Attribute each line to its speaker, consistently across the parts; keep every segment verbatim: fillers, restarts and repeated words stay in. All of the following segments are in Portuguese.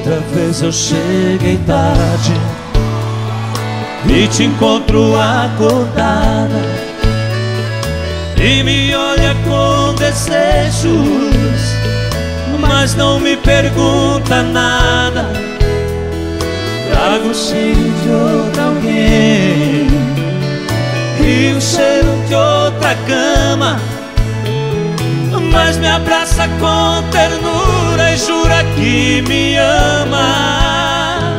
Speaker 1: Outra vez eu cheguei tarde e te encontro acordada e me olha com desejos, mas não me pergunta nada. Trago o cheiro de outra alguém e o cheiro de outra cama, mas me abraça com ternura e jura que me ama.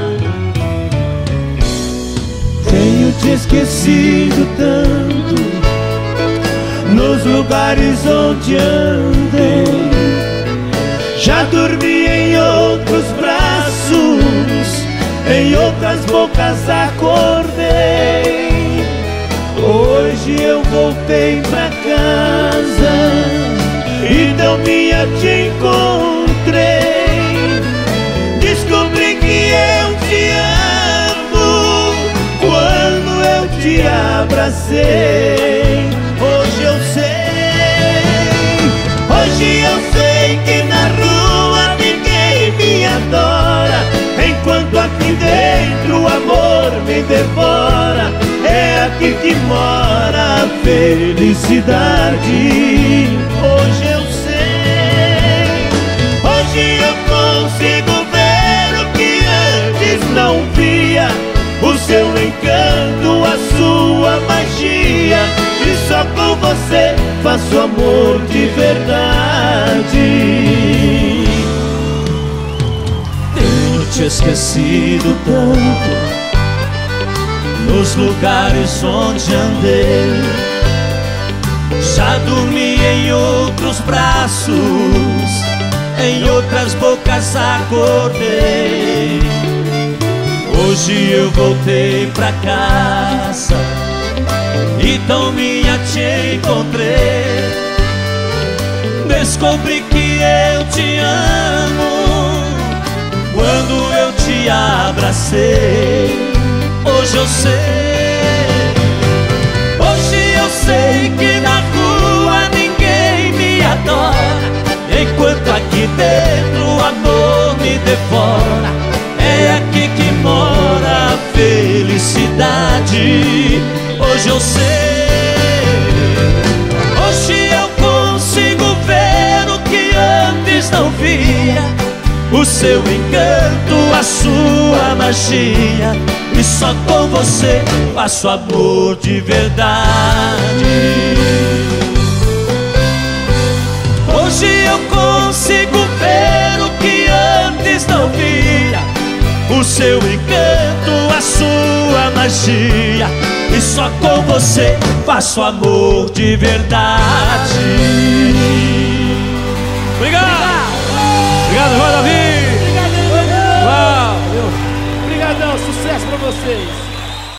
Speaker 2: Tenho te esquecido tanto nos lugares onde andei, já dormi em outros braços, em outras bocas acordei. Hoje eu voltei pra casa e tão minha te encontrei. Descobri que eu te amo quando eu te abracei. Hoje eu sei, hoje eu sei que na rua ninguém me adora, enquanto aqui dentro o amor me devora. É aqui que mora a felicidade. Hoje eu sei, hoje eu consigo ver o que antes não via, o seu encanto, a sua magia, e só com você faço amor de verdade.
Speaker 1: Tenho te esquecido tanto nos lugares onde andei, já dormi em outros braços, em outras bocas acordei. Hoje eu voltei pra casa e tão minha te encontrei. Descobri que eu te amo quando eu te abracei. Hoje eu sei, hoje eu sei que na rua ninguém me adora, enquanto aqui dentro o amor me devora. É aqui que mora a felicidade. Hoje eu sei, hoje eu consigo ver o que antes não via, o seu encanto, a sua magia, e só com você faço amor de verdade. Hoje eu consigo ver o que antes não via, o seu encanto, a sua magia, e só com você faço amor de verdade.
Speaker 3: Obrigado! Obrigado, João Davi!
Speaker 4: Obrigadão!
Speaker 3: Uau!
Speaker 4: Obrigadão, sucesso pra vocês!